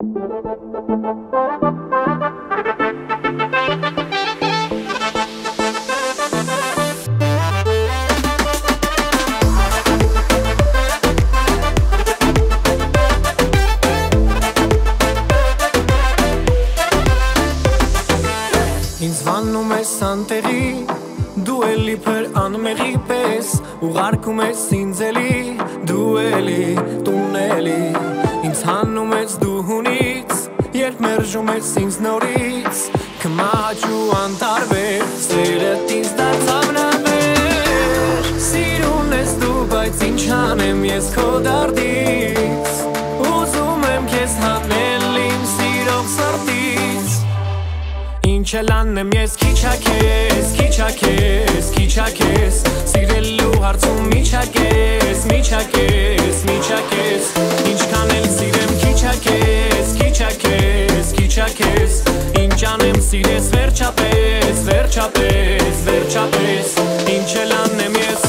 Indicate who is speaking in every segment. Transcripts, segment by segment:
Speaker 1: Ինձ վանում ես անտեղի, դու էլի փր անմեղի պես ուղարկում ես ինձ էլի, դու էլի, տուն էլի ինձ հանում ես դու հունից, երբ մերժում ես ինձ նորից կմաճու անտարվեր, սերդ ինձ դարձավ նավեր Սիրուն ես դու, բայց ինչ անեմ ես քո դարդից Ուզում եմ քեզ հանել իմ սիրող սրտից Ինչ էլ անեմ ես քիչակես, քիչակես, քիչակես Սիրելու հարցում միչակես, միչակես, միչակես Ինչքան էլ սիրեմ քիչակես, քիչակես, քիչակես Ինչ անեմ սիրես վերջապես, վերջապես, վերջապես Ինչ էլ անեմ ես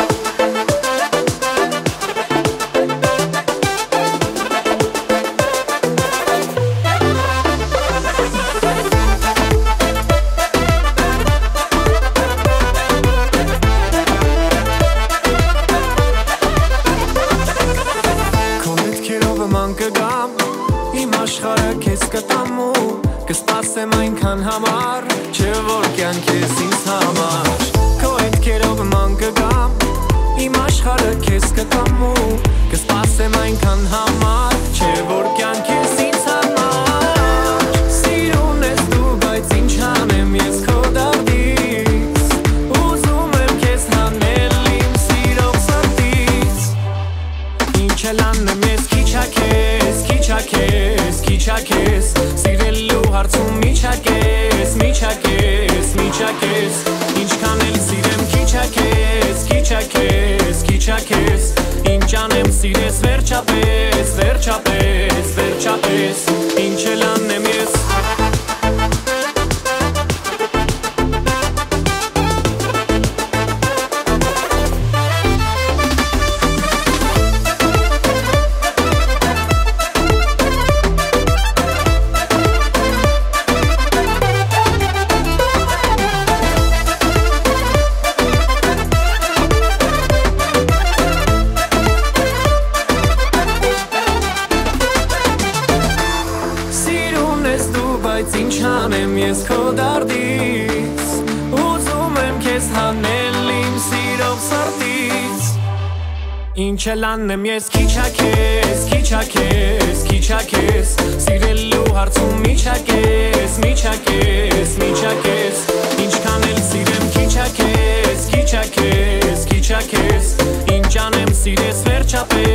Speaker 1: Իմ աշխարհը քեզ կտամ ու կսպասեմ այնքան համար Չէ որ կյանքես ինձ համար Քո հետքերով ման կգամ Իմ աշխարհը քեզ կտամ ու կսպասեմ այնքան համար Չէ որ կյանքես ինձ համար Սիրուն ես դու, բայց ինչ անեմ ես քո դարդից Ուզում եմ քեզ հանել իմ սիրող սրտից Ինչ էլ անեմ ես քիչակես Քիչակես, քիչակես Սիրելու հարցում միչակես, միչակես, միչակես Ինչքան էլ սիրեմ քիչակես, քիչակես, քիչակես Ինչ անեմ սիրես վերջապես, վերջապես, վերջապես Ինչ էլ անեմ ես Բայց ինչ անեմ ես քո դարդից Ուզում եմ քեզ հանել իմ սիրող սրտից Ինչ էլ անեմ ես քիչակես, քիչակես, քիչակես Սիրելու հարցում միչակես, միչակես, միչակես Ինչքան էլ սիրեմ քիչակես, քիչակես, քիչակես Ինչ անեմ սիրես վերջապես